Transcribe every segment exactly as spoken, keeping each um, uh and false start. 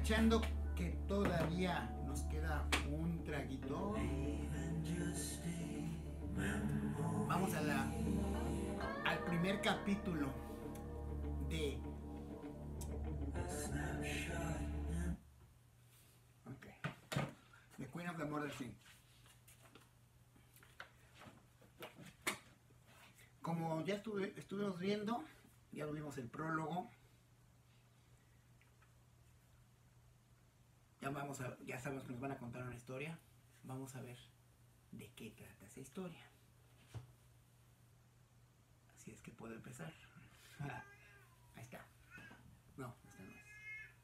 aprovechando que todavía nos queda un traguito, vamos a la, al primer capítulo de okay, The Queen of the Murder Scene. Como ya estuve, estuvimos viendo, ya vimos el prólogo. Ya, vamos a, ya sabemos que nos van a contar una historia. Vamos a ver de qué trata esa historia. Así es que puedo empezar. Ahí está. No, esta no es.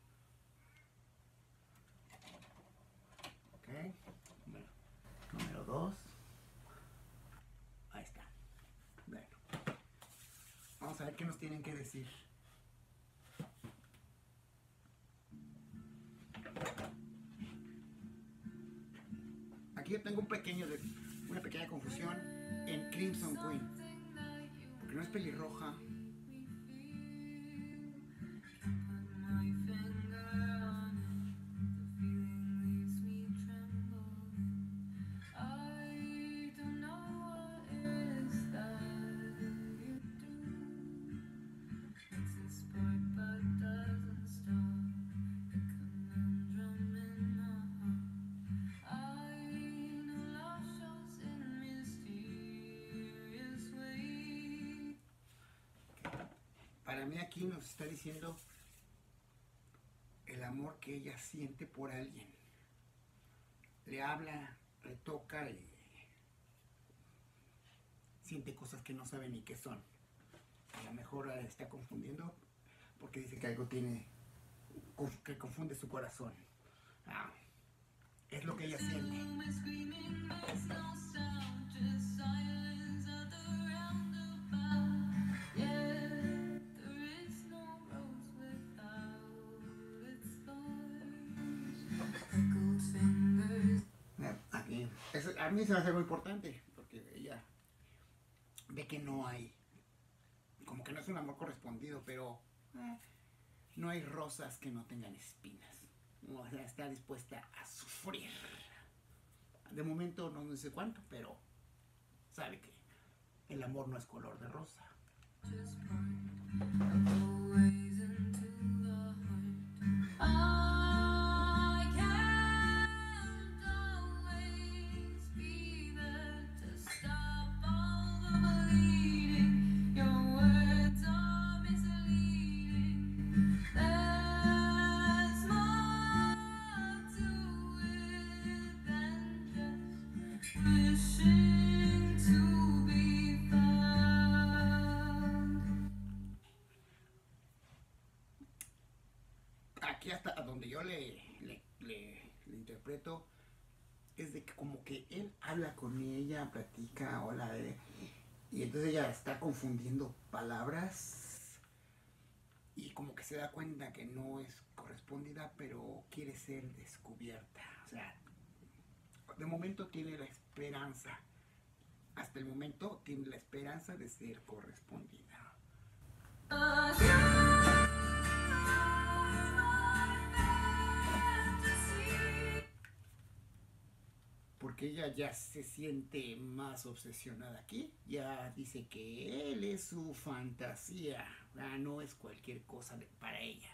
Ok. Bueno, número dos. Ahí está. Bueno. Vamos a ver qué nos tienen que decir. Aquí yo tengo un pequeño de, una pequeña confusión en Crimson Queen, porque no es pelirroja. Para mí aquí nos está diciendo el amor que ella siente por alguien. Le habla, le toca y siente cosas que no sabe ni qué son. A lo mejor está confundiendo porque dice que algo tiene que confunde su corazón. Ah, es lo que ella siente. Aquí, eso, a mí se me hace muy importante porque ella ve que no hay, como que no es un amor correspondido, pero eh, no hay rosas que no tengan espinas. O sea, está dispuesta a sufrir. De momento no sé cuánto, pero sabe que el amor no es color de rosa. Aquí hasta donde yo le, le, le, le interpreto es de que como que él habla con ella, platica, hola, eh, y entonces ella está confundiendo palabras y como que se da cuenta que no es correspondida, pero quiere ser descubierta. O sea, de momento tiene la esperanza, hasta el momento tiene la esperanza de ser correspondida. Porque ella ya se siente más obsesionada aquí, ya dice que él es su fantasía, ah, no es cualquier cosa de, para ella.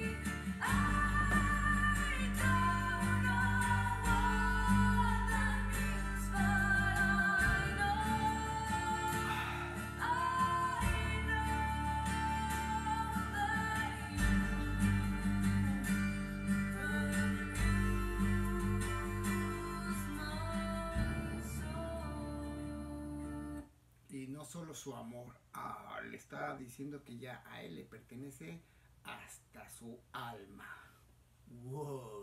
Y no solo su amor, ah, le está diciendo que ya a él le pertenece hasta su alma. Wow.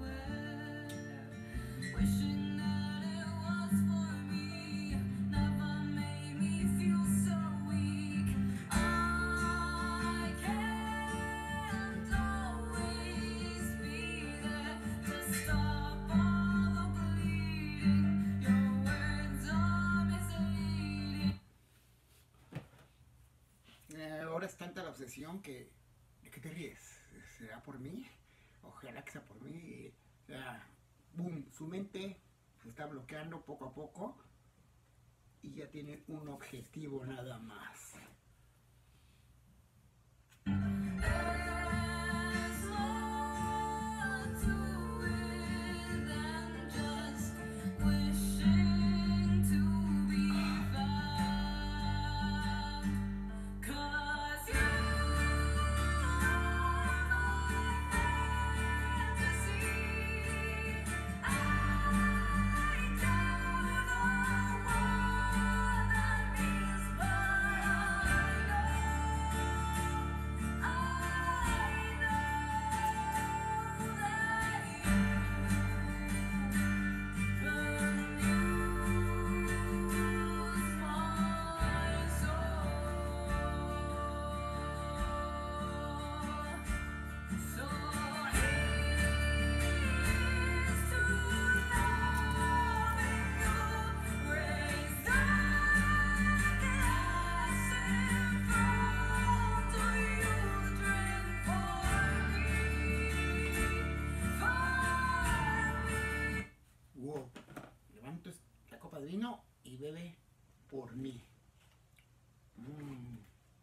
Wishing that it was for me, never impresión que, ¿de qué te ríes? ¿Será por mí? Ojalá que sea por mí. O sea, boom, su mente se está bloqueando poco a poco y ya tiene un objetivo nada más. Wow, levanto la copa de vino y bebe por mí. Mm.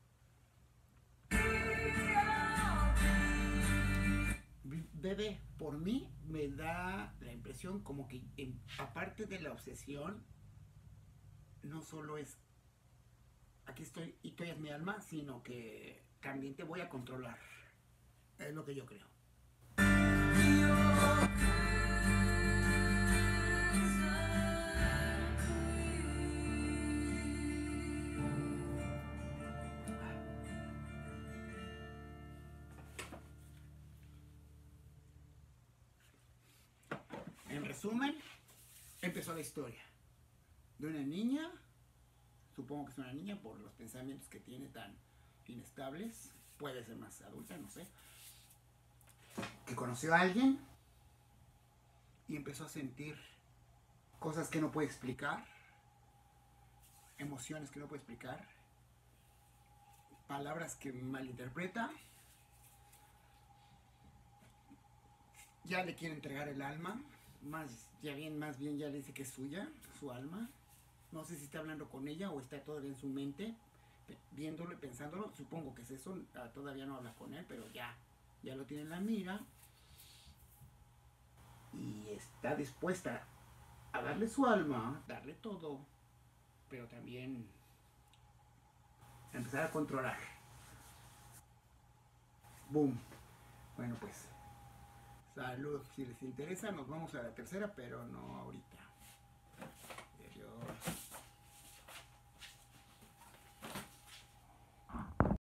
Bebe por mí me da la impresión como que en, aparte de la obsesión, no solo es aquí estoy y tú eres mi alma, sino que también te voy a controlar. Es lo que yo creo. En resumen, empezó la historia de una niña, supongo que es una niña por los pensamientos que tiene tan inestables, puede ser más adulta, no sé, que conoció a alguien y empezó a sentir cosas que no puede explicar, emociones que no puede explicar, palabras que malinterpreta, ya le quiere entregar el alma, más, ya bien, más bien ya le dice que es suya, su alma. No sé si está hablando con ella o está todavía en su mente, viéndolo y pensándolo. Supongo que es eso, todavía no habla con él, pero ya, ya lo tiene en la mira. Y está dispuesta a darle su alma, darle todo, pero también a empezar a controlar. Boom. Bueno, pues, salud. Si les interesa, nos vamos a la tercera, pero no ahorita.